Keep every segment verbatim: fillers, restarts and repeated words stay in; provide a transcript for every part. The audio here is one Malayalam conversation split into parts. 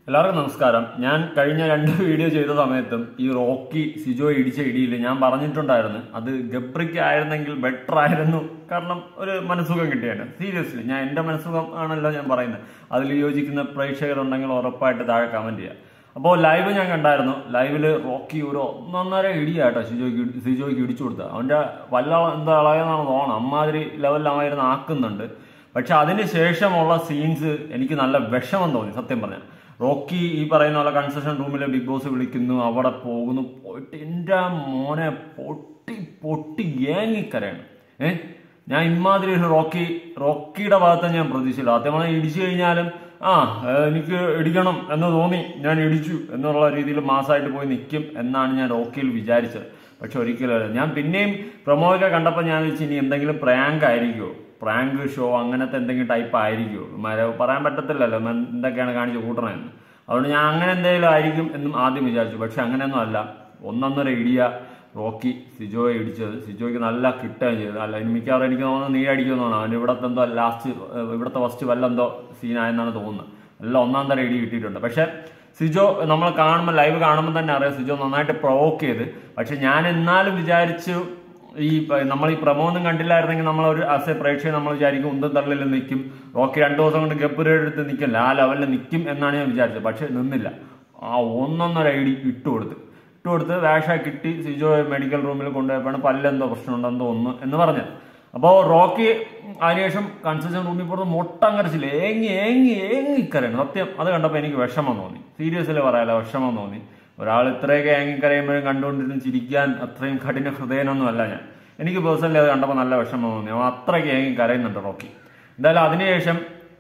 എല്ലാവർക്കും നമസ്കാരം. ഞാൻ കഴിഞ്ഞ രണ്ട് വീഡിയോ ചെയ്ത സമയത്തും ഈ റോക്കി സിജോ ഇടിച്ച ഇടിയിൽ ഞാൻ പറഞ്ഞിട്ടുണ്ടായിരുന്നു അത് ഗബ്രിക്ക് ആയിരുന്നെങ്കിൽ ബെറ്റർ ആയിരുന്നു. കാരണം ഒരു മനസ്സുഖം കിട്ടിയാണ്. സീരിയസ്ലി ഞാൻ എന്റെ മനസ്സുഖം ആണല്ലോ ഞാൻ പറയുന്നത്. അതിൽ യോജിക്കുന്ന പ്രേക്ഷകരുണ്ടെങ്കിൽ ഉറപ്പായിട്ട് താഴെ കമന്റ് ചെയ്യാം. അപ്പോൾ ലൈവ് ഞാൻ കണ്ടായിരുന്നു. ലൈവില് റോക്കി ഒരു ഒന്നൊന്നര ഇടിയാട്ടോ സിജോയ്ക്ക് സിജോയ്ക്ക് ഇടിച്ചു കൊടുത്ത. അവന്റെ വല്ല എന്താ ഇളയെന്നാണ് തോന്നുന്നത്. അമ്മാതിരി ലെവലിലായിരുന്നു ആക്കുന്നുണ്ട്. പക്ഷെ അതിന് ശേഷമുള്ള സീൻസ് എനിക്ക് നല്ല വിഷമം തോന്നി സത്യം പറഞ്ഞാൽ. റോക്കി ഈ പറയുന്ന പോലെ കൺസെഷൻ റൂമിലെ ബിഗ് ബോസ് വിളിക്കുന്നു, അവിടെ പോകുന്നു, പോയിട്ട് എൻ്റെ മോനെ പൊട്ടി പൊട്ടി ഏങ്ങിക്കരയാണ്. ഏഹ് ഞാൻ ഇമാതിരി റോക്കി റോക്കിയുടെ ഭാഗത്ത് ഞാൻ പ്രതീക്ഷിച്ചില്ല. സത്യം പറഞ്ഞാൽ ഇടിച്ചു കഴിഞ്ഞാലും ആ എനിക്ക് ഇടിക്കണം എന്ന് തോന്നി, ഞാൻ ഇടിച്ചു എന്നുള്ള രീതിയിൽ മാസമായിട്ട് പോയി നിൽക്കും എന്നാണ് ഞാൻ റോക്കിയിൽ വിചാരിച്ചത്. പക്ഷെ ഒരിക്കലും ഞാൻ പിന്നെയും പ്രൊമോയൊക്കെ കണ്ടപ്പോൾ ഞാൻ വെച്ച് ഇനി എന്തെങ്കിലും പ്രാങ്ക് ആയിരിക്കുമോ, പ്രാങ്ക് ഷോ അങ്ങനത്തെ എന്തെങ്കിലും ടൈപ്പ് ആയിരിക്കുമോ, പറയാൻ പറ്റത്തില്ലല്ലോ എന്തൊക്കെയാണ് കാണിച്ച് കൂട്ടണമെന്ന്. അതുകൊണ്ട് ഞാൻ അങ്ങനെ എന്തെങ്കിലും ആയിരിക്കും എന്നും ആദ്യം വിചാരിച്ചു. പക്ഷെ അങ്ങനെയൊന്നും അല്ല. ഒന്നൊന്നര ഇടിയ റോക്കി സിജോയെ ഇടിച്ചത്. സിജോയ്ക്ക് നല്ല കിട്ടുകയും ചെയ്തത്. അല്ല മിക്കവാറും എനിക്ക് തോന്നുന്നത് നീ അടിക്കുമെന്ന് തോന്നുന്നു. അവന് ഇവിടുത്തെ എന്തോ ലാസ്റ്റ് ഇവിടുത്തെ ഫസ്റ്റ് വല്ലെന്തോ സീനായെന്നാണ് തോന്നുന്നത്. നല്ല ഒന്നാം തരം ഇടി കിട്ടിയിട്ടുണ്ട്. പക്ഷെ സിജോ നമ്മൾ കാണുമ്പോൾ ലൈവ് കാണുമ്പോൾ തന്നെ അറിയാം സിജോ നന്നായിട്ട് പ്രൊവോക്ക് ചെയ്ത്. പക്ഷെ ഞാൻ എന്നാലും വിചാരിച്ചു ഈ നമ്മൾ ഈ പ്രമോ ഒന്നും കണ്ടില്ലായിരുന്നെങ്കിൽ നമ്മളൊരു ആസ് എ പ്രേക്ഷകൻ നമ്മൾ വിചാരിക്കും ഉന്തും തള്ളിൽ നിൽക്കും, റോക്കി രണ്ടു ദിവസം കൊണ്ട് ഗബ്ബുര എടുത്ത് നിൽക്കില്ല, ആ ലെവലിൽ നിൽക്കും എന്നാണ് ഞാൻ വിചാരിച്ചത്. പക്ഷെ നിന്നില്ല. ആ ഒന്നൊന്നര ഐഡി ഇട്ട് കൊടുത്ത് ഇട്ട് കൊടുത്ത് വേഷ കിട്ടി സിജോ മെഡിക്കൽ റൂമിൽ കൊണ്ടുപോയപ്പോഴാണ് പല്ലെന്തോ പ്രശ്നമുണ്ടെന്ന് തോന്നുന്നു എന്ന് പറഞ്ഞത്. അപ്പോൾ റോക്കി അതിനുശേഷം കൺസെഷൻ റൂമിൽ പുറത്ത് മൊട്ടം കരച്ചില്ല, ഏങ്ങി ഏങ്ങി ഏങ്ങിക്കരയാണ് സത്യം. അത് കണ്ടപ്പോൾ എനിക്ക് വിഷമം തോന്നി. സീരിയസ്ലി പറയാലോ, വിഷമം തോന്നി. ഒരാൾ ഇത്രയൊക്കെ ഏങ്ങിക്കരയുമ്പോഴും കണ്ടുകൊണ്ടിരുന്ന് ചിരിക്കാൻ അത്രയും കഠിന ഹൃദയനൊന്നുമല്ല ഞാൻ. എനിക്ക് പേഴ്സണലി അത് കണ്ടപ്പോൾ നല്ല വിഷമം തോന്നി. അവൻ അത്രയ്ക്ക് ഏങ്ങി കരയുന്നുണ്ട് റോക്കി. എന്തായാലും അതിനുശേഷം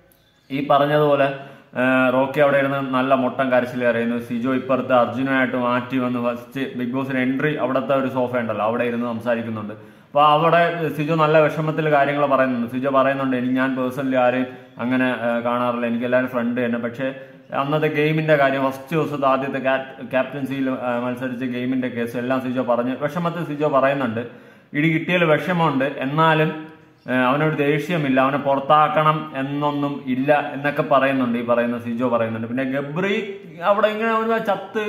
ഈ പറഞ്ഞതുപോലെ റോക്കി അവിടെ ഇരുന്ന് നല്ല മൊട്ടം കരച്ചിൽ കരയുന്നു. സിജോ ഇപ്പുറത്ത് അർജുനായിട്ട് മാറ്റി വന്ന് ഫസ്റ്റ് ബിഗ് ബോസിന് എൻട്രി അവിടുത്തെ ഒരു സോഫ ഉണ്ടല്ലോ അവിടെ ഇരുന്ന് സംസാരിക്കുന്നുണ്ട്. അപ്പോൾ അവിടെ സിജോ നല്ല വിഷമത്തിൽ കാര്യങ്ങൾ പറയുന്നുണ്ട്. സിജോ പറയുന്നുണ്ട് എനിക്ക് ഞാൻ പേഴ്സണലി ആരെയും അങ്ങനെ കാണാറില്ല, എനിക്ക് എല്ലാവരും ഫ്രണ്ട് തന്നെ. പക്ഷേ അന്നത്തെ ഗെയിമിന്റെ കാര്യം ഫസ്റ്റ് ദിവസത്തെ ആദ്യത്തെ ക്യാപ്റ്റൻസിയിൽ മത്സരിച്ച ഗെയിമിന്റെ കേസ് എല്ലാം സിജോ പറഞ്ഞ് വിഷമത്തിൽ സിജോ പറയുന്നുണ്ട്. ഇടി കിട്ടിയാൽ വിഷമമുണ്ട്, എന്നാലും അവനൊരു ദേഷ്യമില്ല, അവനെ പുറത്താക്കണം എന്നൊന്നും ഇല്ല എന്നൊക്കെ പറയുന്നുണ്ട്. ഈ പറയുന്ന സിജോ പറയുന്നുണ്ട്. പിന്നെ ഗബ്രി അവിടെ ഇങ്ങനെ അവന് ചത്ത്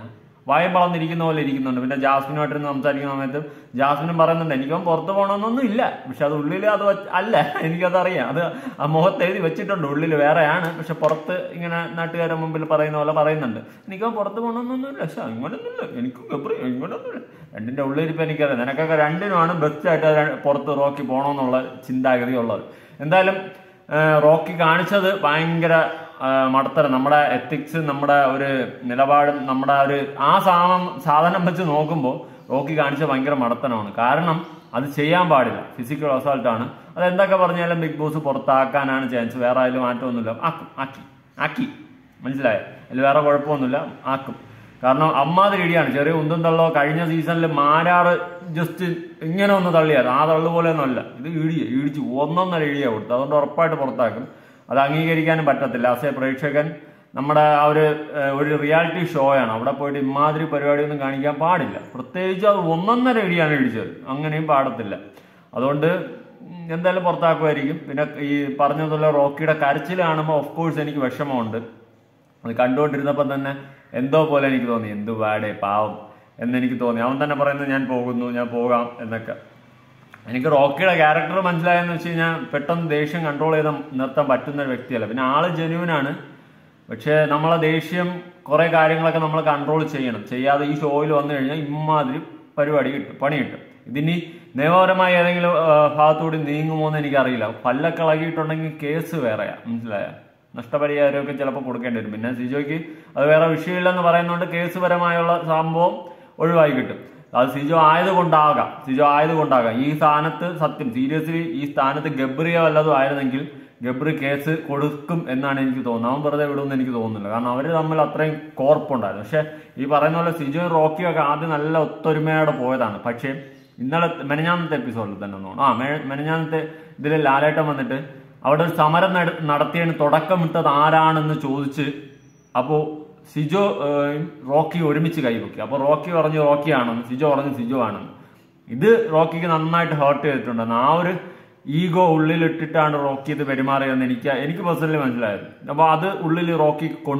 വായം വളർന്നിരിക്കുന്ന പോലെ ഇരിക്കുന്നുണ്ട്. പിന്നെ ജാസ്മിനുമായിട്ടിരുന്ന് സംസാരിക്കുന്ന സമയത്ത് ജാസ്മിനും പറയുന്നുണ്ട് എനിക്കവൻ പുറത്ത് പോകണമെന്നൊന്നും ഇല്ല, പക്ഷെ അത് ഉള്ളിൽ അത് അല്ല, എനിക്കതറിയാം, അത് ആ മുഖത്ത് എഴുതി വെച്ചിട്ടുണ്ട്, ഉള്ളിൽ വേറെയാണ്, പക്ഷെ പുറത്ത് ഇങ്ങനെ നാട്ടുകാരുടെ മുമ്പിൽ പറയുന്ന പോലെ പറയുന്നുണ്ട് എനിക്കവൻ പുറത്ത് പോകണമെന്നൊന്നുമില്ല, പക്ഷെ ഇങ്ങോട്ടൊന്നുമില്ല, എനിക്കും ഗബ്രി ഇങ്ങോട്ടൊന്നുമില്ല. രണ്ടിന്റെ ഉള്ളിലിപ്പോൾ എനിക്കറിയാം. നിനക്കൊക്കെ രണ്ടിനുമാണ് ബെസ്റ്റായിട്ട് പുറത്ത് റോക്കി പോകണമെന്നുള്ള ചിന്താഗതി ഉള്ളത്. എന്തായാലും റോക്കി കാണിച്ചത് ഭയങ്കര മടത്തരം. നമ്മുടെ എത്തിക്സ്, നമ്മുടെ ഒരു നിലപാടും, നമ്മുടെ ഒരു ആ സാധനം സാധനം വെച്ച് നോക്കുമ്പോൾ റോക്കി കാണിച്ച ഭയങ്കര മടത്തനമാണ്. കാരണം അത് ചെയ്യാൻ പാടില്ല, ഫിസിക്കൽ അസോൾട്ടാണ്. അത് എന്തൊക്കെ പറഞ്ഞാലും ബിഗ് ബോസ് പുറത്താക്കാനാണ് ചാൻസ്. വേറെ അതിൽ മാറ്റമൊന്നുമില്ല. ആക്കും ആക്കി ആക്കി മനസ്സിലായോ? അതിൽ വേറെ കുഴപ്പമൊന്നുമില്ല, ആക്കും. കാരണം അമ്മാതിരി ഇടിയാണ്. ചെറിയ ഉന്തും തള്ളോ കഴിഞ്ഞ സീസണിൽ മാരാറ് ജസ്റ്റ് ഇങ്ങനെ ഒന്ന് തള്ളിയായിരുന്നു. ആ തള്ളു പോലെയൊന്നും അല്ല, ഇത് ഇടിയ ഇടിച്ചു ഒന്നൊന്നര ഇടിയ കൊടുത്തു. അതുകൊണ്ട് ഉറപ്പായിട്ട് പുറത്താക്കും. അത് അംഗീകരിക്കാനും പറ്റത്തില്ല. ആസ് എ പ്രേക്ഷകൻ നമ്മുടെ ആ ഒരു ഒരു റിയാലിറ്റി ഷോ ആണ്, അവിടെ പോയിട്ട് ഇമാതിരി പരിപാടിയൊന്നും കാണിക്കാൻ പാടില്ല. പ്രത്യേകിച്ച് അത് ഒന്നൊന്നര ഇടിയാണ് ഇടിച്ചത്, അങ്ങനെയും പാടത്തില്ല. അതുകൊണ്ട് എന്തായാലും പുറത്താക്കുമായിരിക്കും. പിന്നെ ഈ പറഞ്ഞതുപോലെ റോക്കിയുടെ കരച്ചിൽ കാണുമ്പോൾ ഓഫ് കോഴ്സ് എനിക്ക് വിഷമമുണ്ട്. അത് കണ്ടുകൊണ്ടിരുന്നപ്പോൾ തന്നെ എന്തോ പോലെ എനിക്ക് തോന്നി, എന്തു പാടേ പാവം എന്നെനിക്ക് തോന്നി. അവൻ തന്നെ പറയുന്നത് ഞാൻ പോകുന്നു, ഞാൻ പോകാം എന്നൊക്കെ. എനിക്ക് റോക്കിയുടെ ക്യാരക്ടർ മനസ്സിലായെന്ന് വെച്ച് കഴിഞ്ഞാൽ പെട്ടെന്ന് ദേഷ്യം കൺട്രോൾ ചെയ്ത് നിർത്താൻ പറ്റുന്ന ഒരു വ്യക്തിയല്ല. പിന്നെ ആള് ജെന്യൂനാണ്. പക്ഷെ നമ്മളെ ദേഷ്യം കുറെ കാര്യങ്ങളൊക്കെ നമ്മൾ കൺട്രോൾ ചെയ്യണം. ചെയ്യാതെ ഈ ഷോയിൽ വന്നു കഴിഞ്ഞാൽ ഇമ്മാതിരി പരിപാടി കിട്ടും, പണി കിട്ടും. ഇതിനി നിയമപരമായി ഏതെങ്കിലും ഭാഗത്തുകൂടി നീങ്ങുമോ എന്ന് എനിക്കറിയില്ല. പല്ലൊക്കെ ഇളകിയിട്ടുണ്ടെങ്കിൽ കേസ് വേറെയാ, മനസ്സിലായ നഷ്ടപരിഹാരമൊക്കെ ചിലപ്പോൾ കൊടുക്കേണ്ടി വരും. പിന്നെ സിജോയ്ക്ക് അത് വേറെ വിഷയമില്ലെന്ന് പറയുന്നതുകൊണ്ട് കേസ് പരമായുള്ള സംഭവം ഒഴിവായി കിട്ടും. അത് സിജോ ആയതുകൊണ്ടാകാം, സിജോ ആയതുകൊണ്ടാകാം ഈ സ്ഥാനത്ത്. സത്യം സീരിയസ്ലി ഈ സ്ഥാനത്ത് ഗബ്രിയ വല്ലതും ആയിരുന്നെങ്കിൽ ഗബ്രി കേസ് കൊടുക്കും എന്നാണ് എനിക്ക് തോന്നുന്നത്. അവൻ വെറുതെ വിടുമെന്ന് എനിക്ക് തോന്നുന്നില്ല. കാരണം അവർ തമ്മിൽ അത്രയും കോർപ്പുണ്ടായിരുന്നു. പക്ഷെ ഈ പറയുന്ന പോലെ സിജോ റോക്കിയും ഒക്കെ ആദ്യം നല്ല ഒത്തൊരുമയോടെ പോയതാണ്. പക്ഷേ ഇന്നലെ മെനഞ്ഞാന്നത്തെ എപ്പിസോഡിൽ തന്നെ തോന്നുന്നു, ആ മെനഞ്ഞാന്നത്തെ ഇതിൽ ലാലേട്ടൻ വന്നിട്ട് അവിടെ ഒരു സമരം നടത്തിയതിന് തുടക്കമിട്ടത് ആരാണെന്ന് ചോദിച്ച് അപ്പോൾ സിജോ റോക്കി ഒരുമിച്ച് കൈവക്കി. അപ്പോൾ റോക്കി പറഞ്ഞു റോക്കി ആണെന്ന്, സിജോ പറഞ്ഞു സിജോ ആണെന്ന്. ഇത് റോക്കിക്ക് നന്നായിട്ട് ഹേർട്ട് ചെയ്തിട്ടുണ്ടെന്ന്. ആ ഒരു ഈഗോ ഉള്ളിലിട്ടിട്ടാണ് റോക്കി ഇത് പെരുമാറിയതെന്ന് എനിക്ക് എനിക്ക് പേഴ്സണലി മനസ്സിലായത്. അപ്പോൾ അത് ഉള്ളിൽ റോക്കി കൊണ്ട്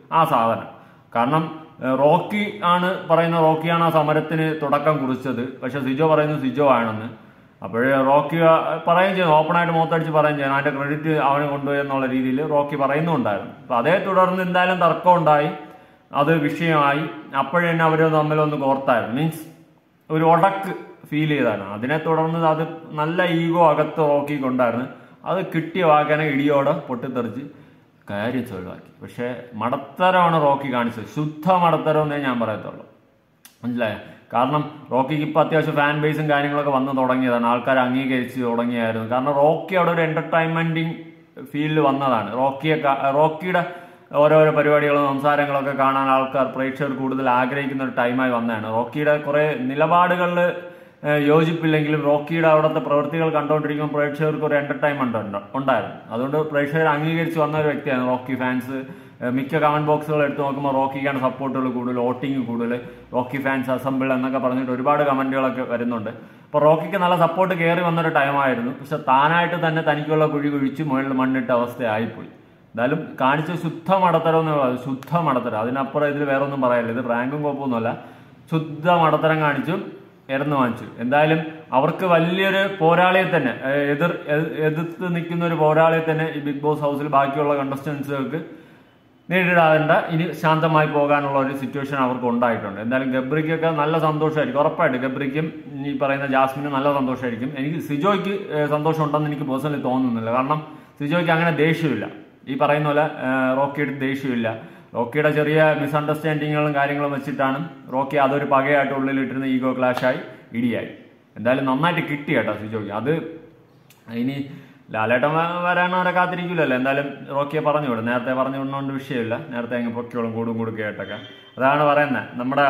ആ സാധനം. കാരണം റോക്കി ആണ് പറയുന്ന റോക്കിയാണ് ആ സമരത്തിന് തുടക്കം കുറിച്ചത്, പക്ഷെ സിജോ പറയുന്നത് സിജോ ആണെന്ന്. അപ്പോഴേ റോക്കി പറയുകയും ചെയ്യുന്നു, ഓപ്പണായിട്ട് മുഖത്തടിച്ച് പറയുകയും ചെയ്യുന്നു, അതിന്റെ ക്രെഡിറ്റ് അവന് കൊണ്ടുപോയി എന്നുള്ള രീതിയിൽ റോക്കി പറയുന്നുണ്ടായിരുന്നു. അപ്പൊ അതേ തുടർന്ന് എന്തായാലും തർക്കം ഉണ്ടായി, അത് വിഷയമായി. അപ്പോഴേ തന്നെ അവർ തമ്മിലൊന്ന് കോർത്തായിരുന്നു, മീൻസ് ഒരു ഒടക്ക് ഫീൽ ചെയ്താണ്. അതിനെ തുടർന്ന് അത് നല്ല ഈഗോ അകത്ത് റോക്കിക്കൊണ്ടായിരുന്നു. അത് കിട്ടിയ വാക്കാനെ ഇടിയോടെ പൊട്ടിത്തെറിച്ച് കാര്യം ഒഴിവാക്കി. പക്ഷെ മടത്തരമാണ് റോക്കി കാണിച്ചത്, ശുദ്ധ മടത്തരം എന്നേ ഞാൻ പറയത്തുള്ളൂ, മനസ്സിലായ? കാരണം റോക്കിക്ക് ഇപ്പൊ അത്യാവശ്യം ഫാൻ ബേസും കാര്യങ്ങളൊക്കെ വന്ന് തുടങ്ങിയതാണ്, ആൾക്കാർ അംഗീകരിച്ച് തുടങ്ങിയായിരുന്നു. കാരണം റോക്കി അവിടെ ഒരു എന്റർടൈൻമെന്റിങ് ഫീൽഡ് വന്നതാണ്. റോക്കിയെ റോക്കിയുടെ ഓരോരോ പരിപാടികളും സംസാരങ്ങളൊക്കെ കാണാൻ ആൾക്കാർ പ്രേക്ഷകർ കൂടുതൽ ആഗ്രഹിക്കുന്ന ഒരു ടൈമായി വന്നതാണ്. റോക്കിയുടെ കുറെ നിലപാടുകളിൽ യോജിപ്പില്ലെങ്കിലും റോക്കിയുടെ അവിടുത്തെ പ്രവൃത്തികൾ കണ്ടുകൊണ്ടിരിക്കുമ്പോൾ പ്രേക്ഷകർക്ക് ഒരു എന്റർടൈൻമെന്റ് ഉണ്ടായിരുന്നു. അതുകൊണ്ട് പ്രേക്ഷകർ അംഗീകരിച്ച് വന്ന ഒരു വ്യക്തിയാണ് റോക്കി ഫാൻസ്. മിക്ക കമന്റ് ബോക്സുകൾ എടുത്തു നോക്കുമ്പോൾ റോക്കിക്കാണ് സപ്പോർട്ടുകൾ കൂടുതൽ, വോട്ടിംഗ് കൂടുതൽ, റോക്കി ഫാൻസ് അസംബിൾ എന്നൊക്കെ പറഞ്ഞിട്ട് ഒരുപാട് കമന്റുകളൊക്കെ വരുന്നുണ്ട്. അപ്പൊ റോക്കിക്ക് നല്ല സപ്പോർട്ട് കയറി വന്നൊരു ടൈമായിരുന്നു. പക്ഷെ താനായിട്ട് തന്നെ തനിക്കുള്ള കുഴി കുഴിച്ച് മുകളിൽ മണ്ണിട്ട അവസ്ഥയായിപ്പോയി. എന്തായാലും കാണിച്ച ശുദ്ധ മടത്തരം എന്ന് പറയുന്നത്, ശുദ്ധ മടത്തരം, അതിനപ്പുറം ഇതിൽ വേറെ ഒന്നും പറയാനില്ല. ഇത് റാങ്കും കുഴപ്പമൊന്നുമല്ല, ശുദ്ധ മടത്തരം കാണിച്ചു, ഇറന്നു വാങ്ങിച്ചു. എന്തായാലും അവർക്ക് വലിയൊരു പോരാളിയെ തന്നെ എതിർ എതിർത്ത് നിൽക്കുന്ന ഒരു പോരാളിയെ തന്നെ ഈ ബിഗ് ബോസ് ഹൗസിൽ ബാക്കിയുള്ള കണ്ടസ്റ്റൻസുകൾക്ക് നേരിടാറുണ്ട്. ഇനി ശാന്തമായി പോകാനുള്ള ഒരു സിറ്റുവേഷൻ അവർക്ക് ഉണ്ടായിട്ടുണ്ട്. എന്തായാലും ഗബ്രിക്കൊക്കെ നല്ല സന്തോഷമായിരിക്കും, ഉറപ്പായിട്ട് ഗബ്രിക്കും ഈ പറയുന്ന ജാസ്മിനും നല്ല സന്തോഷമായിരിക്കും. എനിക്ക് സിജോയ്ക്ക് സന്തോഷം ഉണ്ടെന്ന് എനിക്ക് പേഴ്സണലി തോന്നുന്നില്ല. കാരണം സിജോയ്ക്ക് അങ്ങനെ ദേഷ്യമില്ല, ഈ പറയുന്ന പോലെ റോക്കിയുടെ ദേഷ്യമില്ല. റോക്കിയുടെ ചെറിയ മിസ്അണ്ടർസ്റ്റാൻഡിങ്ങുകളും കാര്യങ്ങളും വെച്ചിട്ടാണ് റോക്കി അതൊരു പകയായിട്ട് ഉള്ളിലിട്ടിരുന്ന ഈഗോ ക്ലാഷായി ഇടിയായി. എന്തായാലും നന്നായിട്ട് കിട്ടി കേട്ടോ സിജോയ്ക്ക്. അത് ഇനി ലാലേട്ടൻ വരാനവരെ കാത്തിരിക്കില്ലല്ലോ. എന്തായാലും റോക്കിയെ പറഞ്ഞു വിടും, നേരത്തെ പറഞ്ഞു വിടുന്നതുകൊണ്ട് വിഷയമില്ല, നേരത്തെ അങ്ങ് പൊക്കിയോളും കൂടും കൊടുക്കുകയായിട്ടൊക്കെ. അതാണ് പറയുന്നത്, നമ്മുടെ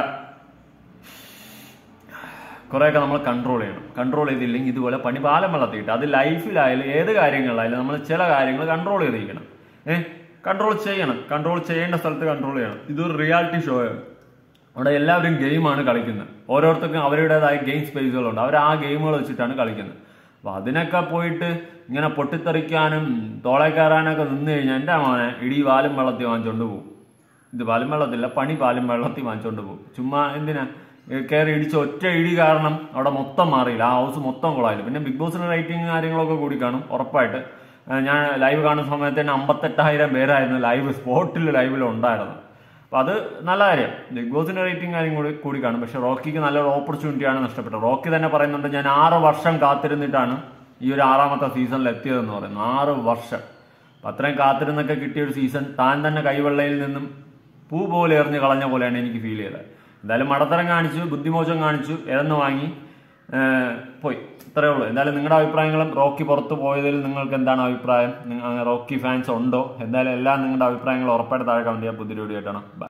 കുറേയൊക്കെ നമ്മൾ കൺട്രോൾ ചെയ്യണം. കൺട്രോൾ ചെയ്തില്ലെങ്കിൽ ഇതുപോലെ പണി പാലം വെള്ളത്തിയിട്ട്, അത് ലൈഫിലായാലും ഏത് കാര്യങ്ങളിലായാലും നമ്മൾ ചില കാര്യങ്ങൾ കൺട്രോൾ ചെയ്തിരിക്കണം. ഏഹ് കൺട്രോൾ ചെയ്യണം, കൺട്രോൾ ചെയ്യേണ്ട സ്ഥലത്ത് കൺട്രോൾ ചെയ്യണം. ഇതൊരു റിയാലിറ്റി ഷോയാണ്, അവിടെ എല്ലാവരും ഗെയിമാണ് കളിക്കുന്നത്. ഓരോരുത്തർക്കും അവരുടേതായ ഗെയിം സ്പേസുകളുണ്ട്, അവർ ആ ഗെയിമുകൾ വെച്ചിട്ടാണ് കളിക്കുന്നത്. അപ്പൊ അതിനൊക്കെ പോയിട്ട് ഇങ്ങനെ പൊട്ടിത്തെറിക്കാനും തോളെ കയറാനൊക്കെ നിന്ന് കഴിഞ്ഞാൽ എൻ്റെ മോനെ ഇടി പാലും വെള്ളത്തിൽ വാങ്ങിച്ചോണ്ട് പോകും. ഇത് പാലും വെള്ളത്തില്ല, പണി പാലും വെള്ളത്തിൽ വാങ്ങിച്ചോണ്ട് പോകും. ചുമ്മാ എന്തിനാ കയറി ഇടിച്ച ഒറ്റ ഇടി കാരണം അവിടെ മൊത്തം മാറിയില്ല, ആ ഹൗസ് മൊത്തം കൊള്ളായില്ല. പിന്നെ ബിഗ് ബോസിന്റെ റേറ്റിംഗ് കാര്യങ്ങളൊക്കെ കൂടി കാണും ഉറപ്പായിട്ട്. ഞാൻ ലൈവ് കാണുന്ന സമയത്ത് തന്നെ അമ്പത്തെട്ടായിരം പേരായിരുന്നു ലൈവ് സ്പോട്ടിൽ ലൈവിൽ ഉണ്ടായിരുന്നത്. അപ്പൊ അത് നല്ല കാര്യം, ബിഗ് ബോസിന്റെ റേറ്റിംഗ് കാര്യം കൂടി കൂടി കാണും. പക്ഷെ റോക്കിക്ക് നല്ലൊരു ഓപ്പർച്യൂണിറ്റിയാണ് നഷ്ടപ്പെട്ടത്. റോക്കി തന്നെ പറയുന്നുണ്ട്, ഞാൻ ആറ് വർഷം കാത്തിരുന്നിട്ടാണ് ഈ ഒരു ആറാമത്തെ സീസണിൽ എത്തിയതെന്ന് പറയുന്നു. ആറ് വർഷം അപ്പൊ അത്രയും കാത്തിരുന്നൊക്കെ കിട്ടിയ ഒരു സീസൺ താൻ തന്നെ കൈവെള്ളയിൽ നിന്നും പൂ പോലെ എറിഞ്ഞ് കളഞ്ഞ പോലെയാണ് എനിക്ക് ഫീൽ ചെയ്തത്. എന്തായാലും മടത്തരം കാണിച്ചു, ബുദ്ധിമോശം കാണിച്ചു, ഇഴന്ന് വാങ്ങി പോയി, ഇത്രയേ ഉള്ളൂ. എന്തായാലും നിങ്ങളുടെ അഭിപ്രായങ്ങളും റോക്കി പുറത്തു പോയതിൽ നിങ്ങൾക്ക് എന്താണ് അഭിപ്രായം? റോക്കി ഫാൻസ് ഉണ്ടോ? എന്തായാലും എല്ലാം നിങ്ങളുടെ അഭിപ്രായങ്ങൾ ഉറപ്പായിട്ട് താഴെ കമന്റ് ചെയ്യാൻ. പുതിയ വീഡിയോ ആയിട്ടാണ്.